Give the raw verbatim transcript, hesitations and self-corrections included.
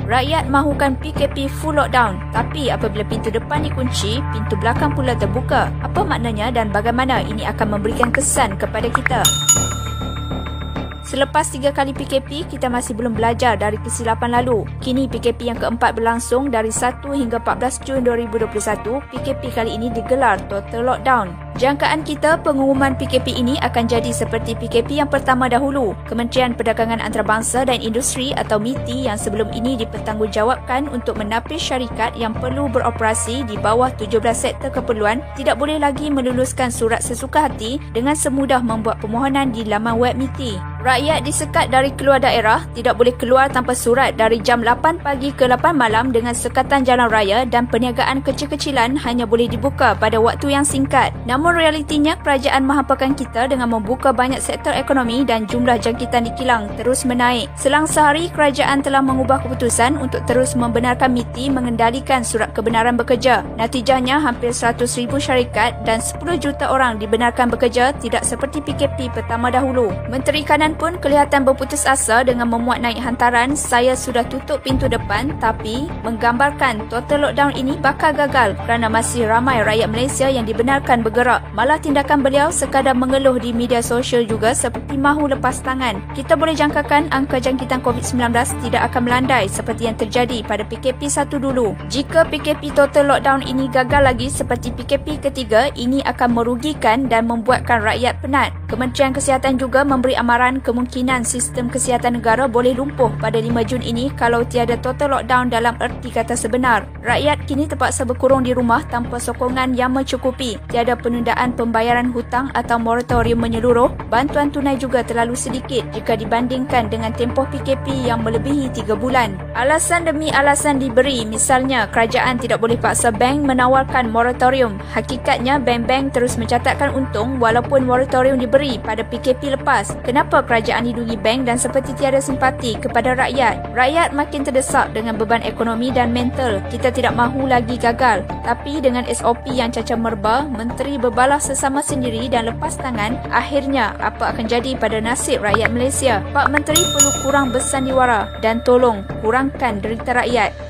Rakyat mahukan P K P full lockdown, tapi apabila pintu depan dikunci, pintu belakang pula terbuka. Apa maknanya dan bagaimana ini akan memberikan kesan kepada kita? Selepas tiga kali P K P, kita masih belum belajar dari kesilapan lalu. Kini P K P yang keempat berlangsung dari satu hingga empat belas Jun dua ribu dua puluh satu. P K P kali ini digelar total lockdown. Jangkaan kita pengumuman P K P ini akan jadi seperti P K P yang pertama dahulu. Kementerian Perdagangan Antarabangsa dan Industri atau M I T I yang sebelum ini dipertanggungjawabkan untuk menapis syarikat yang perlu beroperasi di bawah tujuh belas sektor keperluan tidak boleh lagi meluluskan surat sesuka hati dengan semudah membuat permohonan di laman web M I T I. Rakyat disekat dari keluar daerah, tidak boleh keluar tanpa surat dari jam lapan pagi ke lapan malam dengan sekatan jalan raya dan perniagaan kecil-kecilan hanya boleh dibuka pada waktu yang singkat. Namun realitinya, kerajaan menghampakan kita dengan membuka banyak sektor ekonomi dan jumlah jangkitan di kilang terus menaik. Selang sehari, kerajaan telah mengubah keputusan untuk terus membenarkan M I T I mengendalikan surat kebenaran bekerja. Natijahnya, hampir seratus ribu syarikat dan sepuluh juta orang dibenarkan bekerja tidak seperti P K P pertama dahulu. Menteri Kanan pun kelihatan berputus asa dengan memuat naik hantaran "Saya sudah tutup pintu depan", tapi menggambarkan total lockdown ini bakal gagal kerana masih ramai rakyat Malaysia yang dibenarkan bergerak. Malah tindakan beliau sekadar mengeluh di media sosial juga seperti mahu lepas tangan. Kita boleh jangkakan angka jangkitan COVID sembilan belas tidak akan melandai seperti yang terjadi pada P K P satu dulu. Jika P K P total lockdown ini gagal lagi seperti P K P ketiga, ini akan merugikan dan membuatkan rakyat penat. Kementerian Kesihatan juga memberi amaran kemungkinan sistem kesihatan negara boleh lumpuh pada lima Jun ini kalau tiada total lockdown dalam erti kata sebenar. Rakyat kini terpaksa berkurung di rumah tanpa sokongan yang mencukupi. Tiada penundaan pembayaran hutang atau moratorium menyeluruh. Bantuan tunai juga terlalu sedikit jika dibandingkan dengan tempoh P K P yang melebihi tiga bulan. Alasan demi alasan diberi, misalnya kerajaan tidak boleh paksa bank menawarkan moratorium. Hakikatnya bank-bank terus mencatatkan untung walaupun moratorium diberi pada P K P lepas. Kenapa kerajaan lindungi bank dan seperti tiada simpati kepada rakyat? Rakyat makin terdesak dengan beban ekonomi dan mental. Kita tidak mahu lagi gagal. Tapi dengan S O P yang cacar merba, menteri berbalas sesama sendiri dan lepas tangan, akhirnya apa akan jadi pada nasib rakyat Malaysia? Pak Menteri perlu kurang bersandiwara dan tolong kurangkan derita rakyat.